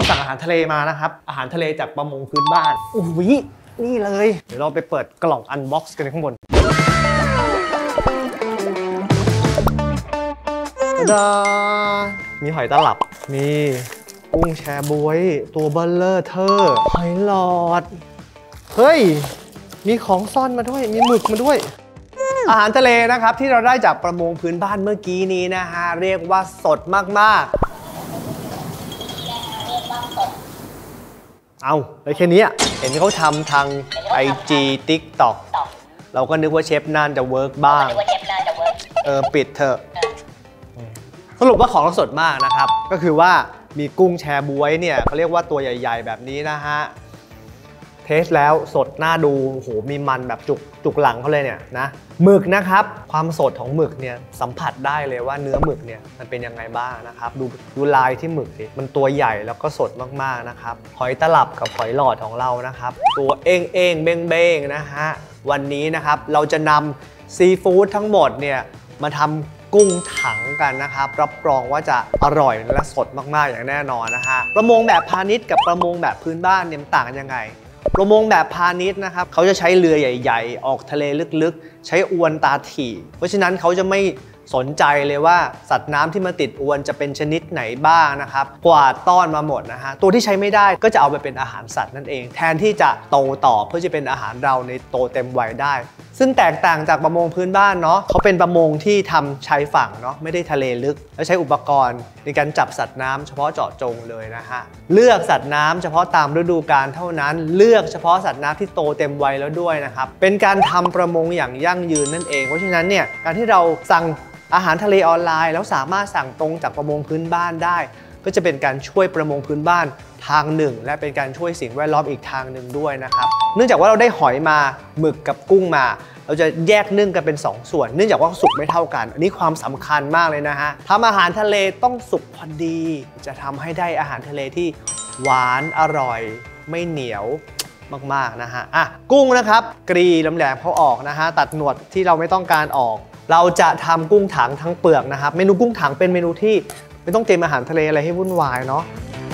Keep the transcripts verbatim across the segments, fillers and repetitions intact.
สั่งอาหารทะเลมานะครับอาหารทะเลจากประมงพื้นบ้านอุ้ยนี่เลยเดี๋ยวเราไปเปิดกล่องอันบ็อกซ์กันข้างบนดามีหอยตลับมีกุ้งแชบ๊วยตัวเบลเลอร์เธอหอยหลอดเฮ้ยมีของซ่อนมาด้วยมีหมึกมาด้วยอาหารทะเลนะครับที่เราได้จากประมงพื้นบ้านเมื่อกี้นี้นะฮะเรียกว่าสดมากๆเอาได้แค่นี้เห็นเขาทำทาง ไอ จี ติ๊กต็อก เราก็นึกว่าเชฟน่านจะเวิร์กบ้างเออปิดเถอะสรุปว่าของเราสดมากนะครับก็คือว่ามีกุ้งแชบ๊วยเนี่ยเขาเรียกว่าตัวใหญ่ๆแบบนี้นะฮะเทสแล้วสดน่าดูโอ้โหมีมันแบบจุกจุกหลังเขาเลยเนี่ยนะหมึกนะครับความสดของหมึกเนี่ยสัมผัสได้เลยว่าเนื้อหมึกเนี่ยมันเป็นยังไงบ้างนะครับดูดูลายที่หมึกสิมันตัวใหญ่แล้วก็สดมากๆนะครับหอยตลับกับหอยหลอดของเรานะครับตัวเอ้งเอ้งเบ้งเบ้งนะฮะวันนี้นะครับเราจะนำซีฟู้ดทั้งหมดเนี่ยมาทำกุ้งถังกันนะครับรับรองว่าจะอร่อยและสดมากๆอย่างแน่นอนนะฮะประมงแบบพาณิชย์กับประมงแบบพื้นบ้านเนี่ยต่างกันยังไงประมงแบบพาณิชย์นะครับเขาจะใช้เรือใหญ่ๆออกทะเลลึกๆใช้อวนตาถี่เพราะฉะนั้นเขาจะไม่สนใจเลยว่าสัตว์น้ำที่มาติดอวนจะเป็นชนิดไหนบ้างนะครับกวาดต้อนมาหมดนะฮะตัวที่ใช้ไม่ได้ก็จะเอาไปเป็นอาหารสัตว์นั่นเองแทนที่จะโตต่อเพื่อจะเป็นอาหารเราในโตเต็มวัยได้ซึ่งแตกต่างจากประมงพื้นบ้านเนาะเขาเป็นประมงที่ทำชายฝั่งเนาะไม่ได้ทะเลลึกและใช้อุปกรณ์ในการจับสัตว์น้ำเฉพาะเจาะจงเลยนะฮะเลือกสัตว์น้ำเฉพาะตามฤดูกาลเท่านั้นเลือกเฉพาะสัตว์น้ำที่โตเต็มวัยแล้วด้วยนะครับเป็นการทำประมงอย่างยั่งยืนนั่นเองเพราะฉะนั้นเนี่ยการที่เราสั่งอาหารทะเลออนไลน์แล้วสามารถสั่งตรงจากประมงพื้นบ้านได้ก็จะเป็นการช่วยประมงพื้นบ้านทางหนึ่งและเป็นการช่วยสิ่งแวดล้อมอีกทางหนึ่งด้วยนะครับเนื่องจากว่าเราได้หอยมาหมึกกับกุ้งมาเราจะแยกนึ่งกันเป็นสองส่วนเนื่องจากว่าสุกไม่เท่ากันอันนี้ความสำคัญมากเลยนะฮะทำอาหารทะเลต้องสุกพอดีจะทำให้ได้อาหารทะเลที่หวานอร่อยไม่เหนียวมากๆนะฮะอ่ะกุ้งนะครับกรีแหลมๆเขาออกนะฮะตัดหนวดที่เราไม่ต้องการออกเราจะทำกุ้งถังทั้งเปลือกนะครับเมนูกุ้งถังเป็นเมนูที่ไม่ต้องเตรียมอาหารทะเลอะไรให้วุ่นวายเนาะ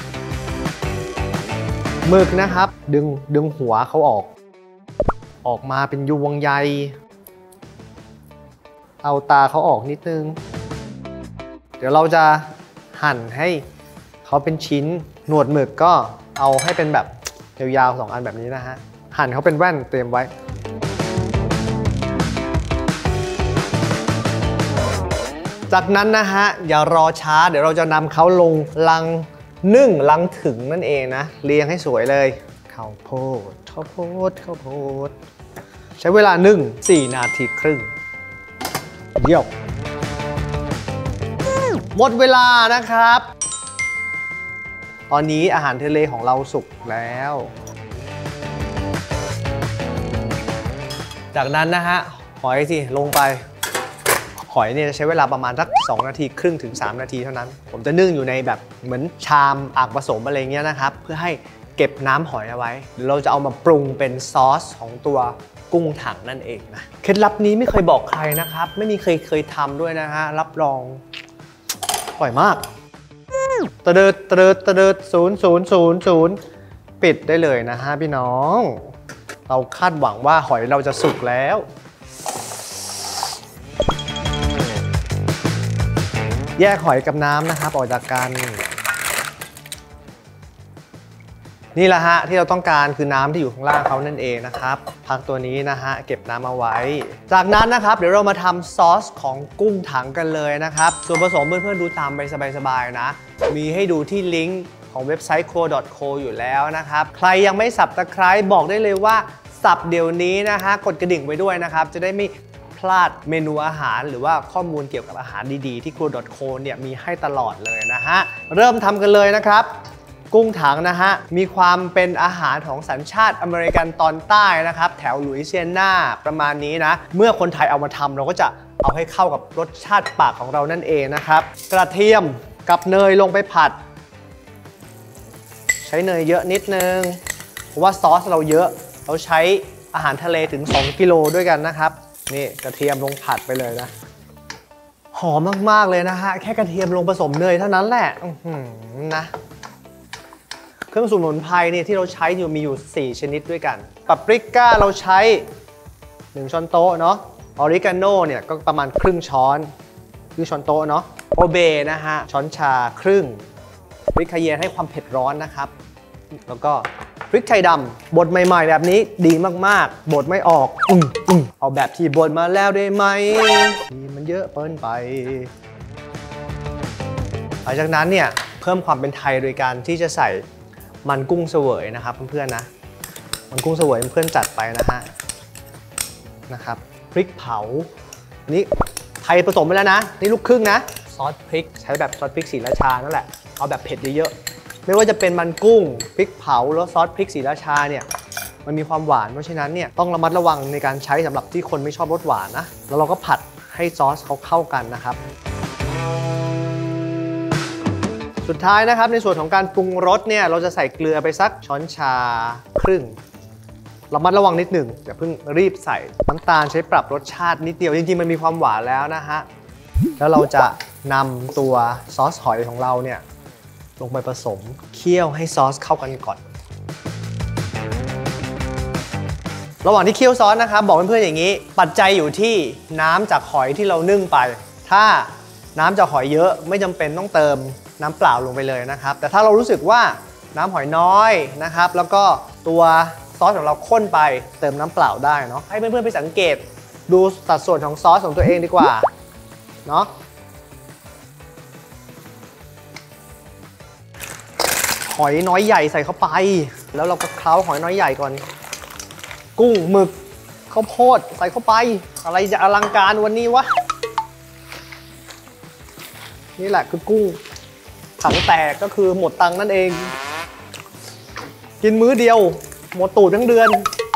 หมึกนะครับดึงดึงหัวเขาออกออกมาเป็นยวงใยเอาตาเขาออกนิดนึงเดี๋ยวเราจะหั่นให้เขาเป็นชิ้นหนวดหมึกก็เอาให้เป็นแบบยาวๆสองอันแบบนี้นะฮะหั่นเขาเป็นแว่นเตรียมไว้จากนั้นนะฮะอย่ารอช้าเดี๋ยวเราจะนำเขาลงลังนึ่งลังถึงนั่นเองนะเรียงให้สวยเลยข้าวโพดข้าวโพดข้าวโพดใช้เวลานึ่งสี่นาทีครึ่งเยี่ยมหมดเวลานะครับตอนนี้อาหารทะเลของเราสุกแล้วจากนั้นนะฮะหอยสิลงไปหอยเนี่ยจะใช้เวลาประมาณสักสองนาทีครึ่งถึงสามนาทีเท่านั้นผมจะนึ่งอยู่ในแบบเหมือนชามอ่างผสมอะไรเงี้ยนะครับเพื่อให้เก็บน้ำหอยเอาไว้เดี๋ยวเราจะเอามาปรุงเป็นซอสของตัวกุ้งถังนั่นเองนะเคล็ดลับนี้ไม่เคยบอกใครนะครับไม่มีเคยเคยทำด้วยนะฮะรับรองอร่อยมากตะเดิดตะเดิดตะเดิดศูนย์ศูนย์ศูนย์ศูนย์ปิดได้เลยนะฮะพี่น้องเราคาดหวังว่าหอยเราจะสุกแล้วแยกหอยกับน้ำนะครับออกจากกันนี่แหละฮะที่เราต้องการคือน้ำที่อยู่ข้างล่างเขานั่นเองนะครับพักตัวนี้นะฮะเก็บน้ำเอาไว้จากนั้นนะครับเดี๋ยวเรามาทำซอสของกุ้งถังกันเลยนะครับส่วนผสมเพื่อนๆดูตามไปสบายๆนะมีให้ดูที่ลิงก์ของเว็บไซต์ ครัว ดอท โค อยู่แล้วนะครับใครยังไม่สับตะไคร้บอกได้เลยว่าสับเดี๋ยวนี้นะฮะกดกระดิ่งไว้ด้วยนะครับจะได้ไม่พลาดเมนูอาหารหรือว่าข้อมูลเกี่ยวกับอาหารดีๆที่ ครัว ดอท โค เนี่ยมีให้ตลอดเลยนะฮะเริ่มทำกันเลยนะครับกุ้งถังนะฮะมีความเป็นอาหารของสัญชาติอเมริกันตอนใต้นะครับแถวหลุยเซียนาประมาณนี้นะเมื่อคนไทยเอามาทำเราก็จะเอาให้เข้ากับรสชาติปากของเรานั่นเองนะครับกระเทียมกับเนยลงไปผัดใช้เนยเยอะนิดนึงเพราะว่าซอสเราเยอะเราใช้อาหารทะเลถึงสองกิโลด้วยกันนะครับนี่กระเทียมลงผัดไปเลยนะหอมมากๆเลยนะฮะแค่กระเทียมลงผสมเนยเท่านั้นแหละนะเครื่องสมุนไพรเนี่ยที่เราใช้อยู่มีอยู่สี่ชนิดด้วยกันปาปริก้าเราใช้หนึ่งช้อนโต๊ะเนาะออริกาโน่เนี่ยก็ประมาณครึ่งช้อนครึ่งช้อนโต๊ะเนาะโอเบนะฮะช้อนชาครึ่งพริกไทยเยนให้ความเผ็ดร้อนนะครับแล้วก็พริกไทยดำบดใหม่ๆแบบนี้ดีมากๆบดไม่ออกอืมอืมเอาแบบที่บดมาแล้วได้ไหมที่มันเยอะเกินไปหลังจากนั้นเนี่ยเพิ่มความเป็นไทยโดยการที่จะใส่มันกุ้งเสวยนะครับเพื่อนๆนะมันกุ้งเสวยเพื่อนจัดไปนะฮะนะครับพริกเผาอันนี้ไทยผสมไปแล้วนะนี่ลูกครึ่งนะซอสพริกใช้แบบซอสพริกศรีราชานั่นแหละเอาแบบเผ็ดเยอะๆไม่ว่าจะเป็นมันกุ้งพริกเผาแล้วซอสพริกศรีราชาเนี่ยมันมีความหวานเพราะฉะนั้นเนี่ยต้องระมัดระวังในการใช้สำหรับที่คนไม่ชอบรสหวานนะแล้วเราก็ผัดให้ซอสเขาเข้ากันนะครับสุดท้ายนะครับในส่วนของการปรุงรสเนี่ยเราจะใส่เกลือไปสักช้อนชาครึ่งระมัดระวังนิดหนึ่งอย่าเพิ่งรีบใส่น้ำตาลใช้ปรับรสชาตินิดเดียวจริงๆมันมีความหวานแล้วนะฮะแล้วเราจะนำตัวซอสหอยของเราเนี่ยลงไปผสมเคี่ยวให้ซอสเข้ากันก่อนระหว่างที่เคี่ยวซอสนะครับบอกเพื่อนๆอย่างนี้ปัจจัยอยู่ที่น้ำจากหอยที่เรานึ่งไปถ้าน้ำจากหอยเยอะไม่จำเป็นต้องเติมน้ำเปล่าลงไปเลยนะครับแต่ถ้าเรารู้สึกว่าน้ำหอยน้อยนะครับแล้วก็ตัวซอสของเราข้นไปเติมน้ำเปล่าได้เนาะให้เพื่อนๆไปสังเกตดูสัดส่วนของซอสของตัวเองดีกว่าเนาะหอยน้อยใหญ่ใส่เข้าไปแล้วเราก็เคล้าหอยน้อยใหญ่ก่อนกุ้งหมึกข้าวโพดใส่เข้าไปอะไรจะอลังการวันนี้วะนี่แหละคือกุ้งถังแตกก็คือหมดตังค์นั่นเองกินมื้อเดียวหมดตูดทั้งเดือน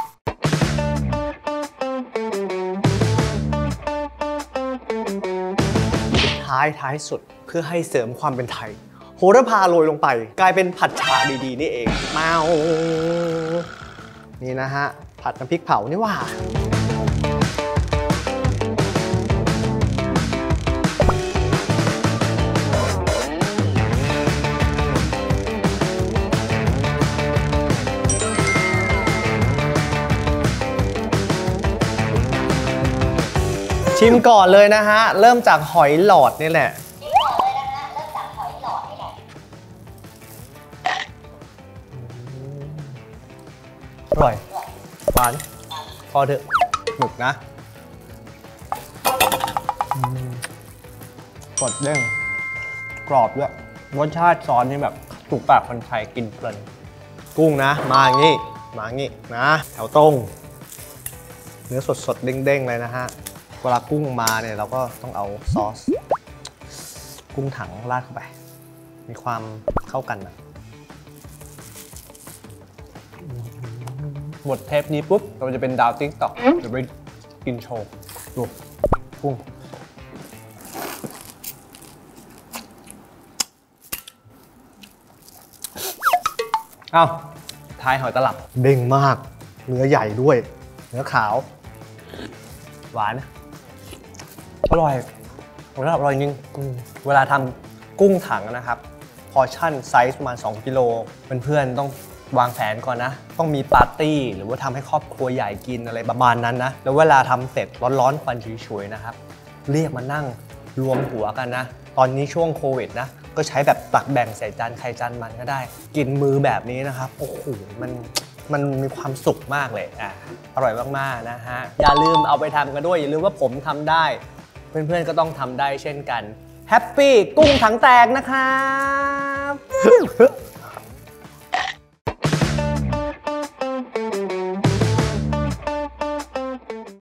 ท้ายท้ายสุดเพื่อให้เสริมความเป็นไทยโหระพาโรยลงไปกลายเป็นผัดชาดีๆนี่เองมานี่นะฮะผัดน้ำพริกเผานี่ว่าชิมก่อนเลยนะฮะเริ่มจากหอยหลอดนี่แหละชิมก่อนเลยนะฮะเริ่มจากหอยหลอดนี่แหละอร่อยหวานพอเถอะหมึกนะสดเด้งกรอบด้วยรสชาติซอสนี่แบบถูกปากคนไทยกินเพลินกุ้งนะมาอย่างนี้มาอย่างนี้นะแถวตรงเนื้อสดๆเด้งๆเลยนะฮะเวลากุ้งมาเนี่ยเราก็ต้องเอาซอสกุ้งถังราดเข้าไปมีความเข้ากันนะหมดเทปนี้ปุ๊บเราจะเป็นดาวติ๊กต็อกเดี๋ยวไปกินโชว์ดูกุ้งเอาท้ายหอยตลับเด้งมากเนื้อใหญ่ด้วยเนื้อขาวหวานอร่อยอร่อยอร่อยจริงเวลาทำกุ้งถังนะครับพอชั่นไซส์ประมาณสองกิโลเพื่อนๆต้องวางแผนก่อนนะต้องมีปาร์ตี้หรือว่าทำให้ครอบครัวใหญ่กินอะไรประมาณนั้นนะแล้วเวลาทำเสร็จร้อนๆควันฉุยๆนะครับเรียกมานั่งรวมหัวกันนะตอนนี้ช่วงโควิดนะก็ใช้แบบตักแบ่งใส่จานใครจานมันก็ได้กินมือแบบนี้นะครับโอ้โหมันมันมีความสุขมากเลยอ่ะอร่อยมากๆนะฮะอย่าลืมเอาไปทำกันด้วยอย่าลืมว่าผมทำได้เพื่อนๆก็ต้องทำได้เช่นกันแฮปปี้กุ้งถังแตกนะครับ